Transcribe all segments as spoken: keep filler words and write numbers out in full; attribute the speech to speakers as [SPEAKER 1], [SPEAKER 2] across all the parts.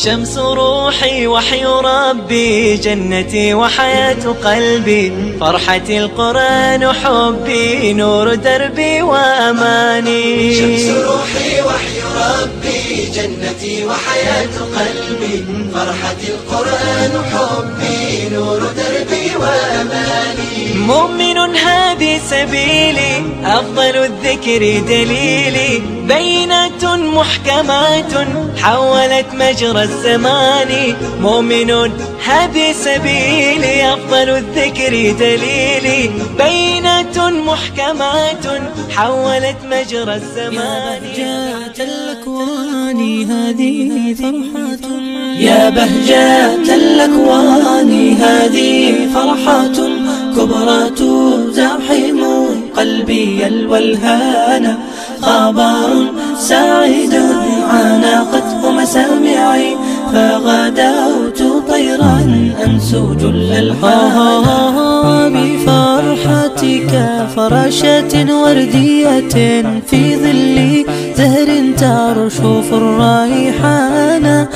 [SPEAKER 1] شمس روحي وحي ربي، جنتي وحياة قلبي، فرحتي القرآن حبي، نور دربي وأماني.
[SPEAKER 2] شمس روحي وحي ربي، جنتي وحياة قلبي، فرحتي القرآن حبي، نور دربي وأماني.
[SPEAKER 1] مؤمن هذه سبيلي، أفضل الذكر دليلي، بينات محكمات حولت مجرى الزمان. مؤمن هذه سبيلي، أفضل الذكر دليلي، بينات محكمات حولت مجرى الزمان.
[SPEAKER 3] يا بهجة الأكوان هذه فرحة،
[SPEAKER 2] يا بهجة الأكوان هذه فرحة كبرى تزاحم قلبي الولهان. خبر سعيد عانقته مسامعي، فغدوت طيرا أنسو جل الحان.
[SPEAKER 3] بفرحتك فراشة وردية في ظل زهر ترشف الريحان،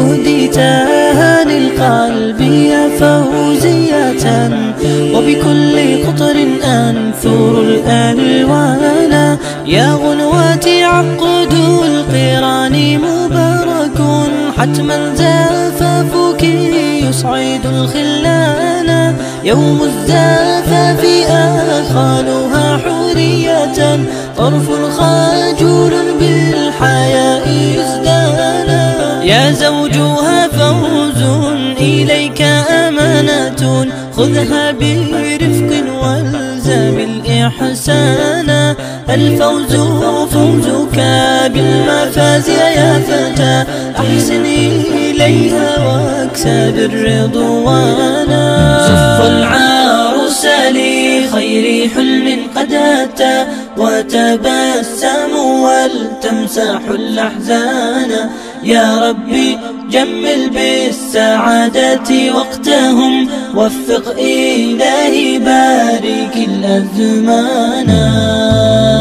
[SPEAKER 3] أهديتها للقلب يا فوزية، وبكل قطر أنثر الألوان. يا غنواتي عقد القران مبارك، حتما زفافك يسعد الخلان. يوم الزفاف آخالها حورية، طرف خجول بالحياء ازدانا. يا زوجها فوز إليك أمانة، خذها برفق والزم الإحسان. الفوز فوزك بالمفاز يا فتى، أحسن إليها واكسب الرضوان.
[SPEAKER 2] صف العروس لخير حلم قد أتى، وتبسم ولتمسح الأحزان. يا ربي جمل بالسعادة وقتهم، وفق إلهي بارك الأزمان.